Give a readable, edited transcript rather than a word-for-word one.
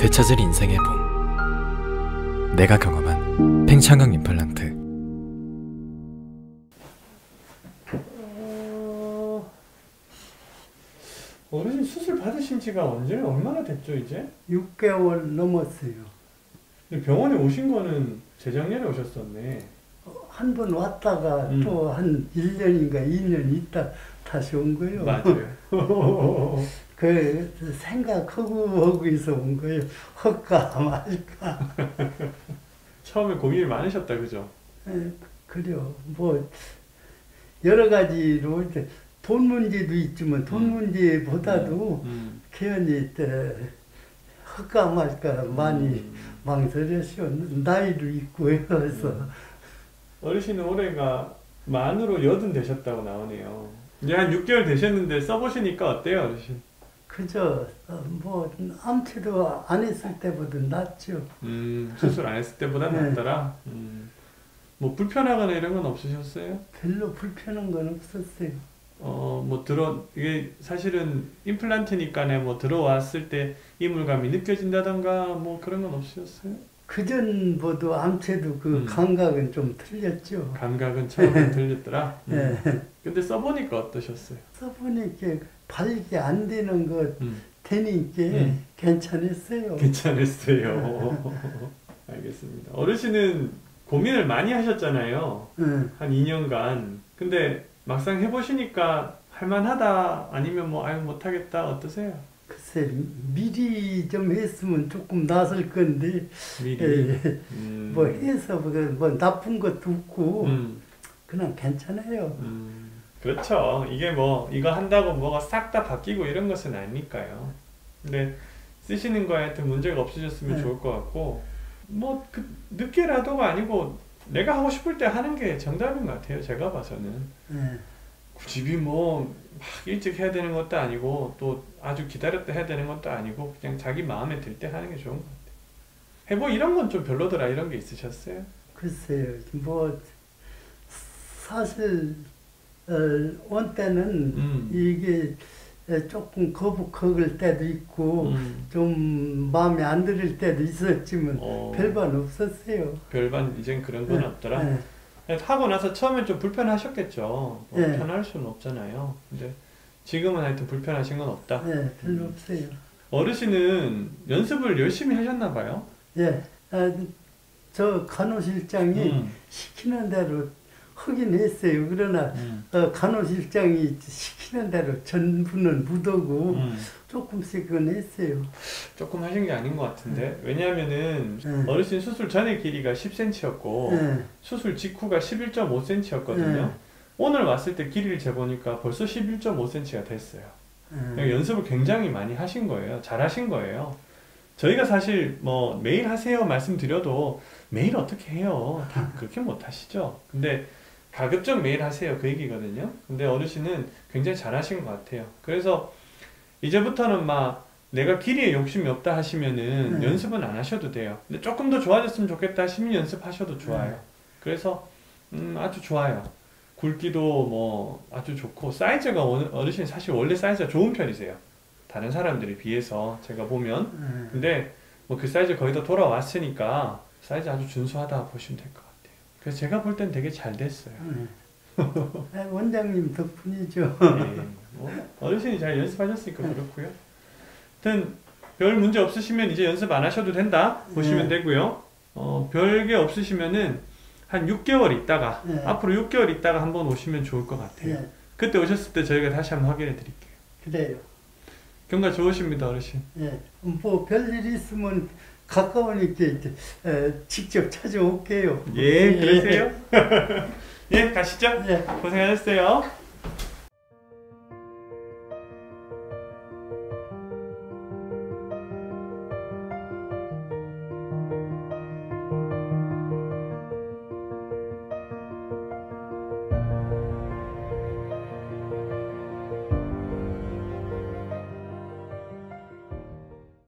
되찾을 인생의 봄. 내가 경험한 팽창강 임플란트. 어르신 수술 받으신 지가 얼마나 됐죠 이제? 6개월 넘었어요. 근데 병원에 오신 거는 재작년에 오셨었네. 한 번 왔다가 또 한 1년인가 2년 있다 다시 온 거예요. 맞아요. 그 생각하고 있어 온 거예요. 할까 말까. 처음에 고민이 많으셨다 그죠? 그래요. 뭐 여러 가지로 이제 돈 문제도 있지만 돈 문제보다도 괜히 할까 말까 많이 망설였어요. 나이도 있고 해서. 어르신은 올해가 만으로 80 되셨다고 나오네요. 이제 한 6개월 되셨는데 써보시니까 어때요 어르신? 그저 뭐 암치도 안 했을 때보다 낫죠. 수술 안 했을 때보다 네. 낫더라? 뭐 불편하거나 이런 건 없으셨어요? 별로 불편한 건 없었어요. 이게 사실은 임플란트니까 뭐 들어왔을 때 이물감이 느껴진다던가 뭐 그런 건 없으셨어요? 그전보다 암체도 그 감각은 좀 틀렸죠. 감각은 처음에 들렸더라? 네. 근데 써보니까 어떠셨어요? 써보니까 발기 안 되는 것 되니까 괜찮았어요. 괜찮았어요. 알겠습니다. 어르신은 고민을 많이 하셨잖아요. 한 2년간. 근데 막상 해보시니까 할만하다 아니면 뭐 아유 못하겠다 어떠세요? 글쎄 미리 좀 했으면 조금 나설 건데 미리 뭐 해서 뭐 나쁜 것도 없고 그냥 괜찮아요. 그렇죠. 이게 뭐 이거 한다고 뭐가 싹 다 바뀌고 이런 것은 아니니까요. 근데 쓰시는 거에 하여튼 문제가 없으셨으면 좋을 것 같고 뭐 늦게라도가 아니고 내가 하고 싶을 때 하는 게 정답인 것 같아요. 제가 봐서는. 굳이 뭐 막 일찍 해야 되는 것도 아니고 또 아주 기다렸다 해야 되는 것도 아니고 그냥 자기 마음에 들 때 하는 게 좋은 것 같아요. 뭐 이런 건 좀 별로더라 이런 게 있으셨어요? 글쎄요. 뭐 사실 원 때는 이게 조금 거북할 때도 있고 좀 마음에 안 들을 때도 있었지만 별반 없었어요. 별반 이젠 그런 건 없더라? 하고 나서 처음엔 좀 불편하셨겠죠. 뭐 편할 수는 없잖아요. 근데 지금은 하여튼 불편하신 건 없다? 네, 별로 없어요. 어르신은 연습을 열심히 하셨나 봐요? 예. 저 간호실장이 시키는 대로 하긴 했어요. 그러나 간호실장이 시키는 대로 전부는 못하고 조금씩은 했어요. 조금 하신 게 아닌 것 같은데 왜냐하면은 어르신 수술 전에 길이가 10cm였고 수술 직후가 11.5cm였거든요. 오늘 왔을 때 길이를 재보니까 벌써 11.5cm가 됐어요. 연습을 굉장히 많이 하신 거예요. 잘 하신 거예요. 저희가 사실 뭐 매일 하세요 말씀드려도 매일 어떻게 해요? 다 그렇게 못 하시죠. 근데 가급적 매일 하세요 그 얘기거든요. 근데 어르신은 굉장히 잘 하신 것 같아요. 그래서 이제부터는 막 내가 길이에 욕심이 없다 하시면은 연습은 안 하셔도 돼요. 근데 조금 더 좋아졌으면 좋겠다 하시면 연습하셔도 좋아요. 그래서 아주 좋아요. 굵기도 뭐 아주 좋고 사이즈가 어르신 사실 원래 사이즈가 좋은 편이세요. 다른 사람들에 비해서 제가 보면 근데 뭐 그 사이즈 거의 다 돌아왔으니까 사이즈 아주 준수하다 보시면 될 것 같아요. 그래서 제가 볼 땐 되게 잘 됐어요. 원장님 덕분이죠. 네, 뭐 어르신이 잘 연습하셨으니까 그렇고요. 하여튼 별 문제 없으시면 이제 연습 안 하셔도 된다 보시면 되고요. 별게 없으시면은 한 6개월 있다가 앞으로 6개월 있다가 한번 오시면 좋을 것 같아요. 그때 오셨을 때 저희가 다시 한번 확인해 드릴게요. 그래요. 경과 좋으십니다 어르신. 뭐 별일 있으면 가까우니까 직접 찾아올게요. 예, 그러세요? 예, 가시죠. 고생하셨어요.